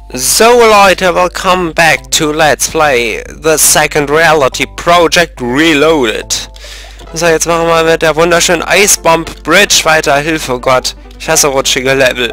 So Leute, welcome back to Let's Play the Second Reality Project Reloaded. So, jetzt machen wir mit der wunderschönen Icebomb Bridge weiter. Hilfe, Gott. Ich hasse rutschige Level.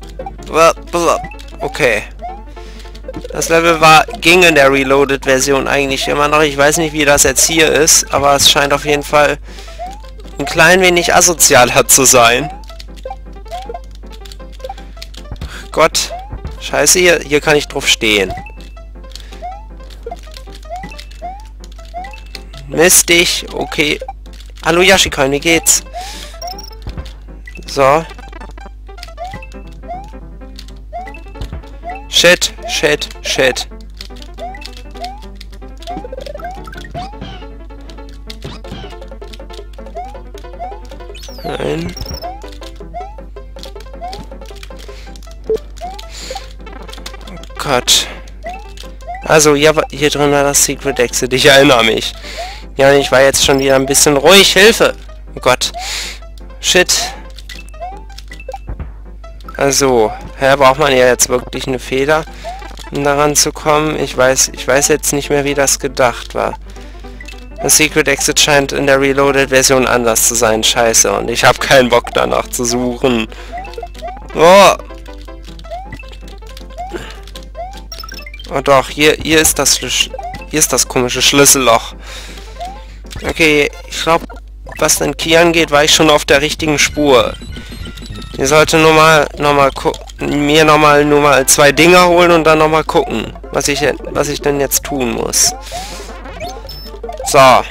Okay. Das Level ging in der Reloaded-Version eigentlich immer noch. Ich weiß nicht, wie das jetzt hier ist, aber es scheint auf jeden Fall ein klein wenig asozialer zu sein. Gott. Scheiße, hier kann ich drauf stehen. Mistig, okay. Hallo Yashika, wie geht's? So. Shit. Nein. Gott. Also, hier drin war das Secret Exit. Ich erinnere mich. Ja, ich war jetzt schon wieder ein bisschen ruhig. Hilfe! Oh Gott. Shit. Also, braucht man ja jetzt wirklich eine Feder, um daran zu kommen. Ich weiß jetzt nicht mehr, wie das gedacht war. Das Secret Exit scheint in der Reloaded-Version anders zu sein. Scheiße. Und ich habe keinen Bock danach zu suchen. Oh! Oh doch, hier ist das komische Schlüsselloch. Okay, ich glaube, was den Key angeht, war ich schon auf der richtigen Spur. Ich sollte nur mal zwei Dinger holen und dann nochmal gucken, was ich denn jetzt tun muss. So.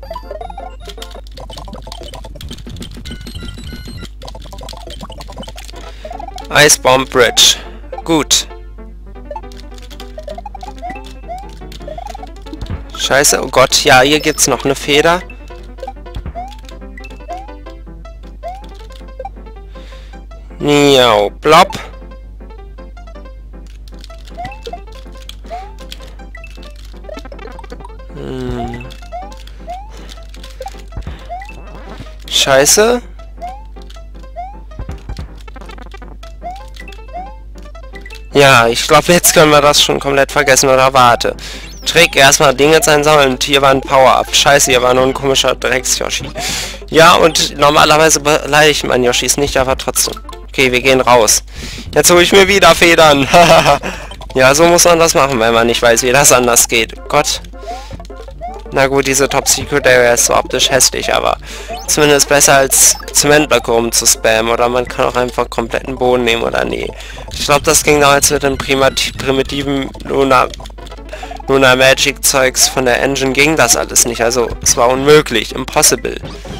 Icebomb Bridge. Gut. Scheiße, oh Gott, ja, hier gibt's noch eine Feder. Miau, blopp. Scheiße. Ja, ich glaube, jetzt können wir das schon komplett vergessen, oder warte. Trick, erstmal Dinge einsammeln und hier war ein Power-Up. Scheiße, hier war nur ein komischer Drecks-Yoshi. Ja, und normalerweise beleidige ich meinen Yoshis nicht, aber trotzdem. Okay, wir gehen raus. Jetzt hole ich mir wieder Federn. Ja, so muss man das machen, wenn man nicht weiß, wie das anders geht. Gott. Na gut, diese Top-Secret-Area ist so optisch hässlich, aber zumindest besser als Zementblöcke rumzuspammen. Oder man kann auch einfach kompletten Boden nehmen, oder nee. Ich glaube, das ging damals mit den primitiven Lunar Magic Zeugs von der Engine ging das alles nicht. Also, es war unmöglich. Impossible.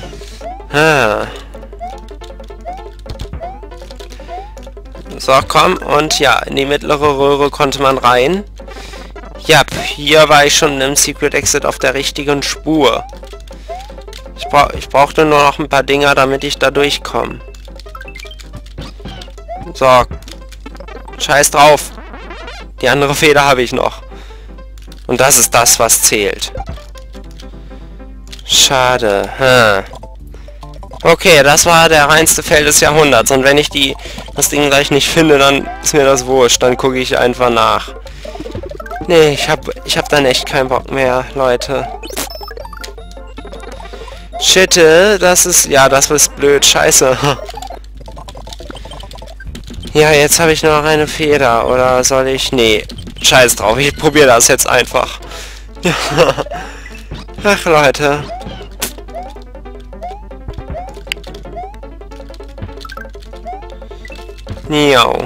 So, komm. Und ja, in die mittlere Röhre konnte man rein. Ja, hier war ich schon im Secret Exit auf der richtigen Spur. Ich brauchte nur noch ein paar Dinger, damit ich da durchkomme. So. Scheiß drauf. Die andere Feder habe ich noch. Und das ist das, was zählt. Schade. Okay, das war der reinste Fail des Jahrhunderts. Und wenn ich das Ding gleich nicht finde, dann ist mir das wurscht. Dann gucke ich einfach nach. Nee, ich hab dann echt keinen Bock mehr, Leute. Shit, das ist blöd. Scheiße. Ja, jetzt habe ich nur noch eine Feder. Oder soll ich... Nee. Scheiß drauf, ich probiere das jetzt einfach. Ja. Ach, Leute. Miau.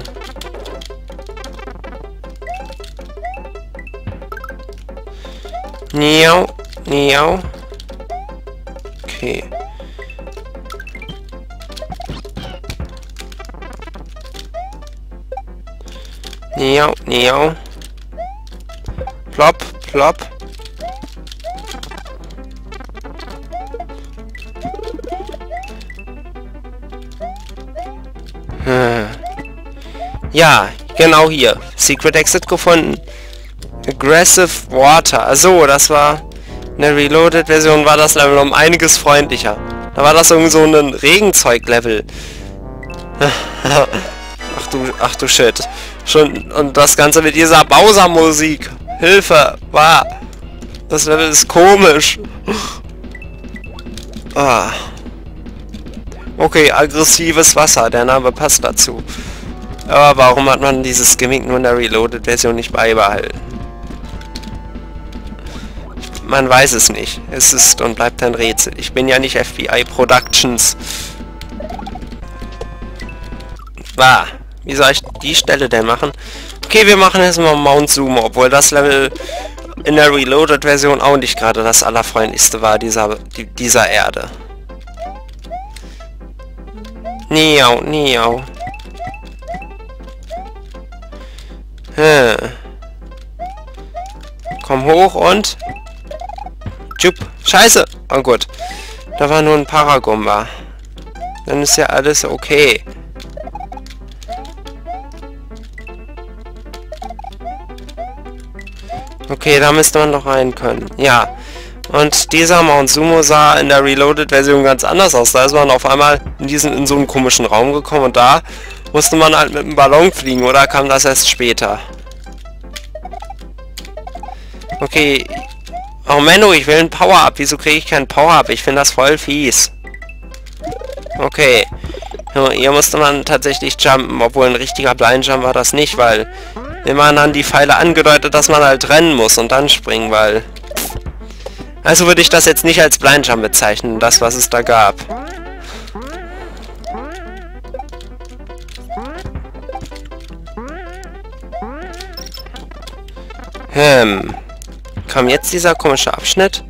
Miau. Okay. Miau. Plopp. Ja, genau hier. Secret Exit gefunden. Aggressive Water. Also, das war... In der Reloaded-Version war das Level um einiges freundlicher. Da war das irgend so ein Regenzeug-Level. Ach du Shit. Schon, und das Ganze mit dieser Bowser-Musik. Hilfe! Wow. Das Level ist komisch. Ah. Okay, aggressives Wasser. Der Name passt dazu. Aber warum hat man dieses Gimmick nur in der Reloaded-Version nicht beibehalten? Man weiß es nicht. Es ist und bleibt ein Rätsel. Ich bin ja nicht FBI Productions. Wie soll ich die Stelle denn machen? Okay, wir machen jetzt mal Mount Sumo, obwohl das Level in der Reloaded-Version auch nicht gerade das allerfreundlichste war, dieser Erde. Niau, niau. Komm hoch und... Tschüpp. Scheiße! Oh gut. Da war nur ein Paragumba. Dann ist ja alles okay. Okay, da müsste man noch rein können. Ja. Und dieser Mount Sumo sah in der Reloaded-Version ganz anders aus. Da ist man auf einmal in so einen komischen Raum gekommen und da musste man halt mit einem Ballon fliegen, oder kam das erst später? Okay. Oh Menno, ich will ein Power-Up. Wieso kriege ich kein Power-Up? Ich finde das voll fies. Okay. Hier musste man tatsächlich jumpen, obwohl ein richtiger Blind Jump war das nicht, weil immer dann die Pfeile angedeutet, dass man halt rennen muss und dann springen, weil... Also würde ich das jetzt nicht als Blind Jump bezeichnen, das was es da gab. Kam jetzt dieser komische Abschnitt?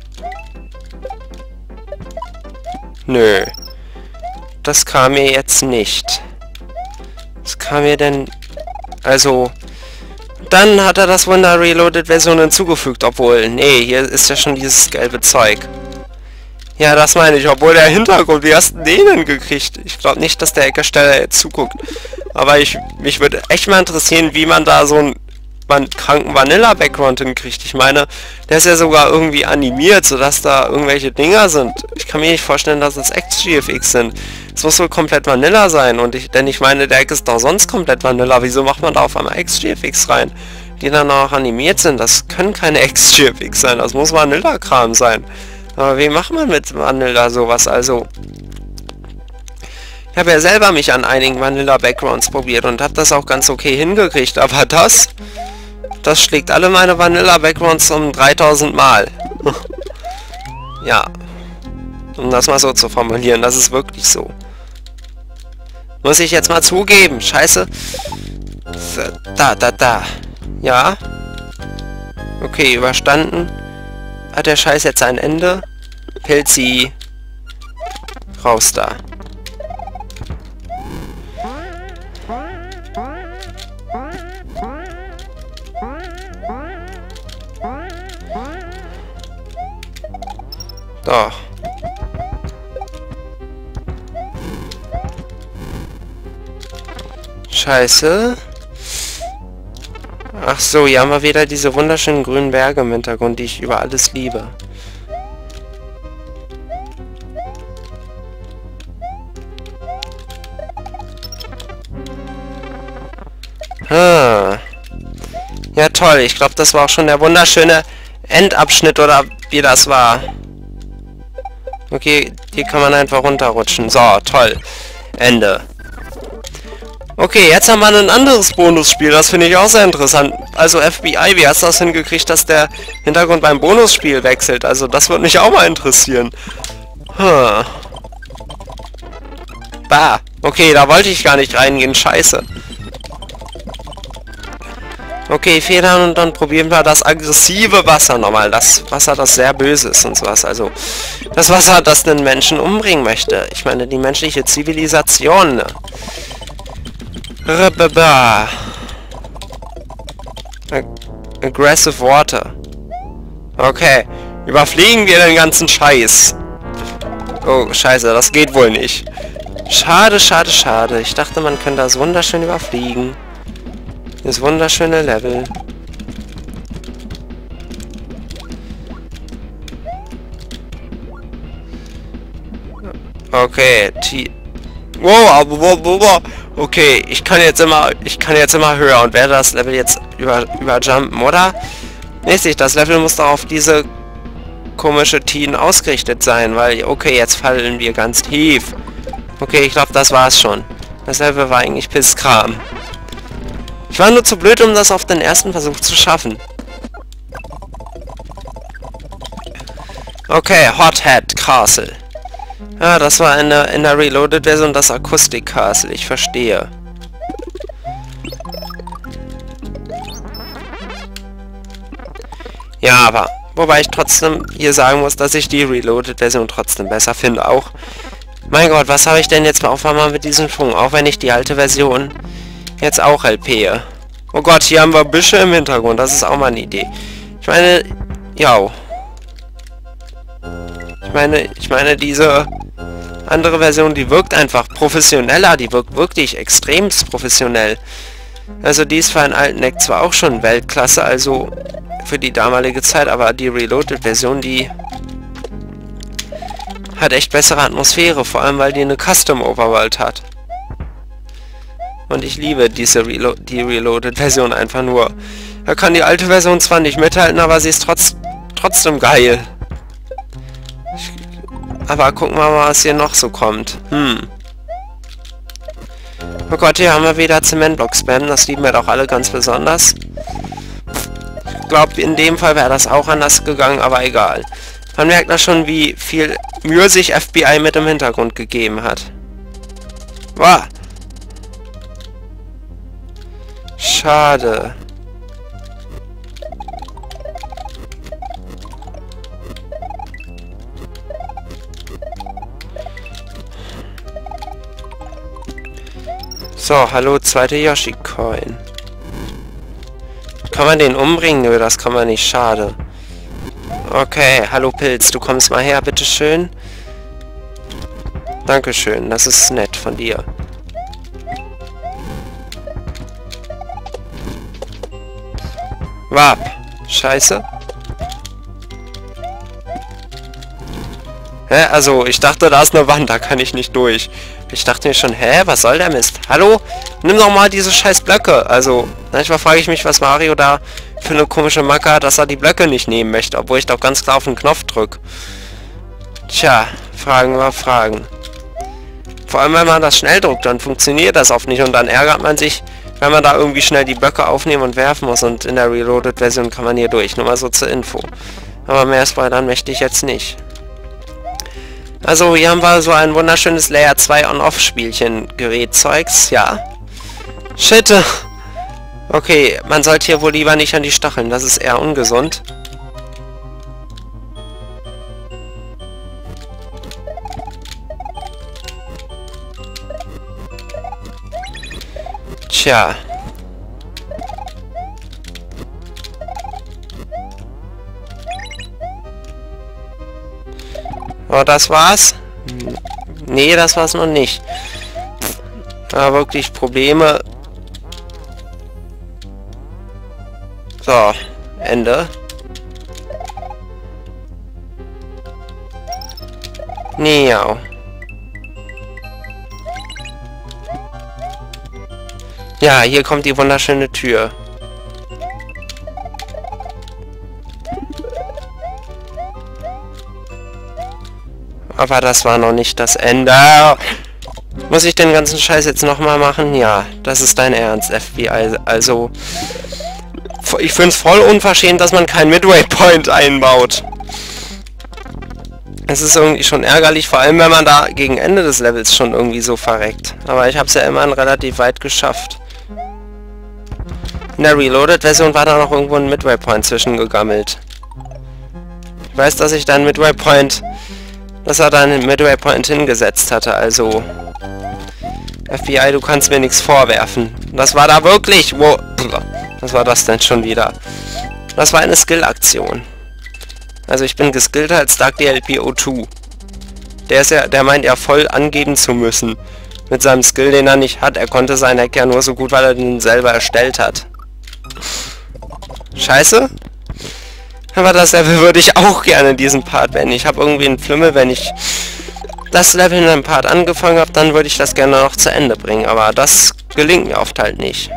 Nö. Das kam mir jetzt nicht. Was kam mir denn... Also... Dann hat er das wohl in der Reloaded-Version hinzugefügt, obwohl... Nee, hier ist ja schon dieses gelbe Zeug. Ja, das meine ich, obwohl der Hintergrund, wie hast du den denn gekriegt? Ich glaube nicht, dass der Eckersteller jetzt zuguckt. Aber mich würde echt mal interessieren, wie man da so einen kranken Vanilla-Background hinkriegt. Ich meine, der ist ja sogar irgendwie animiert, sodass da irgendwelche Dinger sind. Ich kann mir nicht vorstellen, dass das XGFX sind. Es muss wohl komplett Vanilla sein. Denn ich meine, der Eck ist doch sonst komplett Vanilla. Wieso macht man da auf einmal XGFX rein? Die dann auch animiert sind. Das können keine XGFX sein. Das muss Vanilla-Kram sein. Aber wie macht man mit Vanilla sowas? Also... Ich habe ja selber mich an einigen Vanilla-Backgrounds probiert und habe das auch ganz okay hingekriegt. Aber das schlägt alle meine Vanilla-Backgrounds um 3000 Mal. Ja. Um das mal so zu formulieren, das ist wirklich so. Muss ich jetzt mal zugeben. Scheiße. Da. Ja. Okay, überstanden. Hat der Scheiß jetzt ein Ende? Pilzi. Raus da. Doch. Scheiße. Ach so, hier haben wir wieder diese wunderschönen grünen Berge im Hintergrund, die ich über alles liebe. Ja toll, ich glaube, das war auch schon der wunderschöne Endabschnitt, oder wie das war. Okay, hier kann man einfach runterrutschen. So, toll. Ende. Okay, jetzt haben wir ein anderes Bonusspiel. Das finde ich auch sehr interessant. Also FBI, wie hast du das hingekriegt, dass der Hintergrund beim Bonusspiel wechselt? Also das würde mich auch mal interessieren. Bah. Okay, da wollte ich gar nicht reingehen. Scheiße. Okay, Federn und dann probieren wir das aggressive Wasser nochmal. Das Wasser, das sehr böse ist und sowas. Also, das Wasser, das den Menschen umbringen möchte. Ich meine, die menschliche Zivilisation. Ne? Aggressive Water. Okay. Überfliegen wir den ganzen Scheiß. Oh, scheiße, das geht wohl nicht. Schade, schade, schade. Ich dachte, man könnte das wunderschön überfliegen. Das wunderschöne Level. Okay, wow, Okay, ich kann jetzt immer höher und werde das Level jetzt überjumpen, oder? Mäßig, das Level muss doch auf diese komische Teen ausgerichtet sein, weil, okay, jetzt fallen wir ganz tief. Okay, ich glaube, das war's schon. Das Level war eigentlich Pisskram. Ich war nur zu blöd, um das auf den ersten Versuch zu schaffen. Okay, Hothead Castle. Ja, das war in der Reloaded-Version das Acoustic Castle, ich verstehe. Ja, aber, wobei ich trotzdem hier sagen muss, dass ich die Reloaded-Version trotzdem besser finde, auch. Mein Gott, was habe ich denn jetzt auf einmal mit diesem Schwung, auch wenn ich die alte Version jetzt auch LP'e. Oh Gott, hier haben wir Büsche im Hintergrund, das ist auch mal eine Idee. Ich meine, ja. Ich meine, diese andere Version, die wirkt einfach professioneller, die wirkt wirklich extremst professionell. Also die ist für einen alten Eck zwar auch schon Weltklasse, also für die damalige Zeit, aber die Reloaded-Version, die hat echt bessere Atmosphäre, vor allem weil die eine Custom-Overworld hat. Und ich liebe die Reloaded-Version einfach nur. Da kann die alte Version zwar nicht mithalten, aber sie ist trotzdem geil. Aber gucken wir mal, was hier noch so kommt. Oh Gott, hier haben wir wieder Zementblock-Spam. Das lieben wir doch alle ganz besonders. Ich glaube, in dem Fall wäre das auch anders gegangen, aber egal. Man merkt da schon, wie viel Mühe sich FBI mit im Hintergrund gegeben hat. Wow. Schade. So, hallo, zweite Yoshi-Coin. Kann man den umbringen? Nö, das kann man nicht, schade. Okay, hallo Pilz, du kommst mal her, bitteschön. Dankeschön, das ist nett von dir. Wap. Scheiße. Hä? Also, ich dachte, da ist eine Wand, da kann ich nicht durch. Ich dachte mir schon, hä, was soll der Mist? Hallo? Nimm doch mal diese scheiß Blöcke. Also, manchmal frage ich mich, was Mario da für eine komische Macke hat, dass er die Blöcke nicht nehmen möchte, obwohl ich doch ganz klar auf den Knopf drücke. Tja, Fragen über Fragen. Vor allem, wenn man das schnell drückt, dann funktioniert das oft nicht und dann ärgert man sich, wenn man da irgendwie schnell die Blöcke aufnehmen und werfen muss und in der Reloaded-Version kann man hier durch. Nur mal so zur Info. Aber mehr Spoilern möchte ich jetzt nicht. Also hier haben wir so ein wunderschönes Layer 2 On-Off-Spielchen Gerätzeugs, ja. Shit. Okay, man sollte hier wohl lieber nicht an die Stacheln, das ist eher ungesund. Tja. Oh, das war's? Nee, das war's noch nicht. Aber wirklich Probleme. So, Ende. Miau. Ja, hier kommt die wunderschöne Tür. Aber das war noch nicht das Ende. Muss ich den ganzen Scheiß jetzt nochmal machen? Ja, das ist dein Ernst, FBI. Also, ich finde es voll unverschämt, dass man keinen Midway Point einbaut. Es ist irgendwie schon ärgerlich, vor allem wenn man da gegen Ende des Levels schon irgendwie so verreckt. Aber ich habe es ja immerhin relativ weit geschafft. In der Reloaded-Version war da noch irgendwo ein Midway Point zwischengegammelt. Ich weiß, dass ich da einen Midway Point... dass er da einen Midway Point hingesetzt hatte, also... FBI, du kannst mir nichts vorwerfen. Das war da wirklich... Wo... Was war das denn schon wieder? Das war eine Skill-Aktion. Also ich bin geskillter als DarkDLP02. Der meint ja voll angeben zu müssen. Mit seinem Skill, den er nicht hat. Er konnte seinen Hack ja nur so gut, weil er den selber erstellt hat. Scheiße. Aber das Level würde ich auch gerne in diesem Part beenden. Ich habe irgendwie einen Flimmel, wenn ich das Level in einem Part angefangen habe, dann würde ich das gerne noch zu Ende bringen. Aber das gelingt mir oft halt nicht.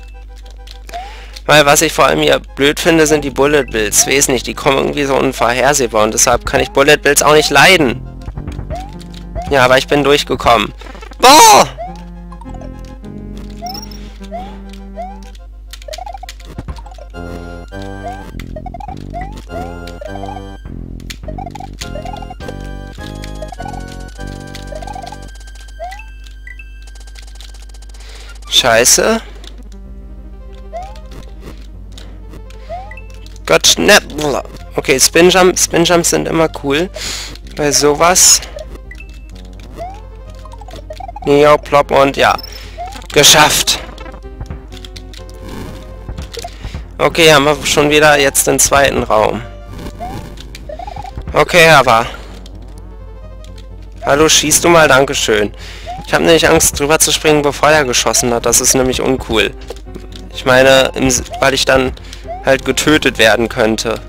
Weil was ich vor allem hier blöd finde, sind die Bullet Bills. Weiß nicht, die kommen irgendwie so unvorhersehbar und deshalb kann ich Bullet Bills auch nicht leiden. Ja, aber ich bin durchgekommen. Boah! Scheiße. Gott, ne. Okay, Spinjumps sind immer cool. Bei sowas. Neo, Plop und ja. Geschafft. Okay, haben wir schon wieder jetzt den zweiten Raum. Okay, aber... Hallo, schießt du mal, dankeschön. Ich habe nämlich Angst, drüber zu springen, bevor er geschossen hat. Das ist nämlich uncool. Ich meine, weil ich dann halt getötet werden könnte.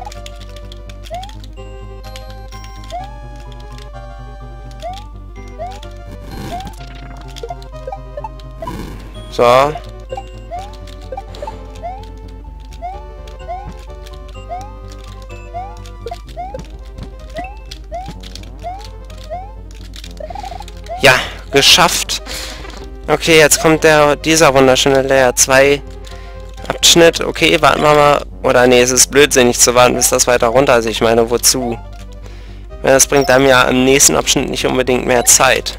So. Ja, geschafft. Okay, jetzt kommt dieser wunderschöne Layer 2 Abschnitt. Okay, warten wir mal. Oder nee, es ist blödsinnig zu warten, bis das weiter runter ist. Ich meine, wozu? Weil das bringt einem ja im nächsten Abschnitt nicht unbedingt mehr Zeit.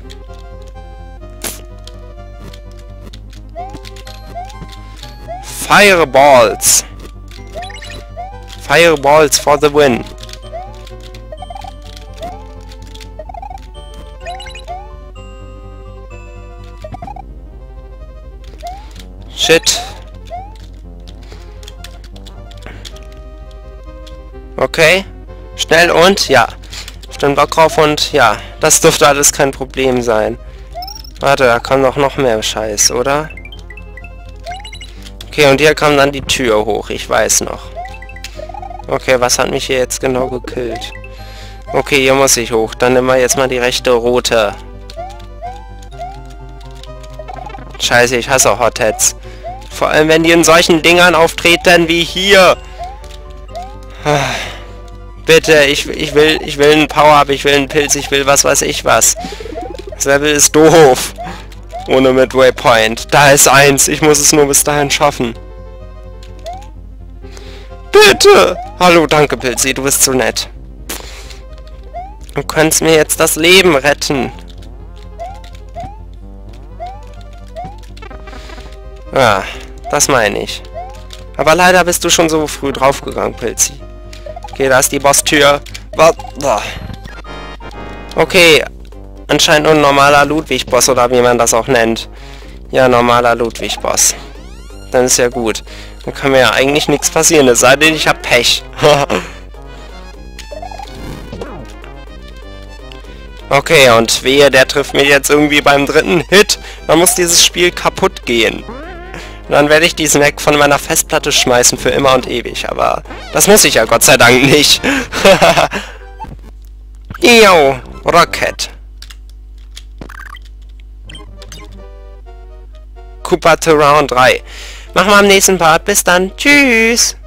Fireballs. Fireballs for the win. Shit. Okay. Schnell und ja. Auf den Bock drauf und ja. Das dürfte alles kein Problem sein. Warte, da kommt doch noch mehr Scheiß, oder? Okay, und hier kam dann die Tür hoch. Ich weiß noch. Okay, was hat mich hier jetzt genau gekillt? Okay, hier muss ich hoch. Dann nehmen wir jetzt mal die rechte rote. Scheiße, ich hasse Hotheads. Vor allem, wenn die in solchen Dingern auftreten wie hier. Bitte, ich will einen Power-Up, ich will einen Pilz, ich will was weiß ich was. Das Level ist doof. Ohne Midway Point. Da ist eins. Ich muss es nur bis dahin schaffen. Bitte! Hallo, danke, Pilzi. Du bist so nett. Du kannst mir jetzt das Leben retten. Ja, das meine ich. Aber leider bist du schon so früh draufgegangen, Pilzi. Okay, da ist die Bosstür. Okay, anscheinend nur ein normaler Ludwig-Boss, oder wie man das auch nennt. Ja, normaler Ludwig-Boss. Dann ist ja gut. Dann kann mir ja eigentlich nichts passieren, es sei denn, ich hab Pech. Okay, und wehe, der trifft mich jetzt irgendwie beim dritten Hit. Dann muss dieses Spiel kaputt gehen. Dann werde ich diesen weg von meiner Festplatte schmeißen für immer und ewig. Aber das muss ich ja Gott sei Dank nicht. Yo, Rocket. Koopa to Round 3. Machen wir am nächsten Part. Bis dann. Tschüss.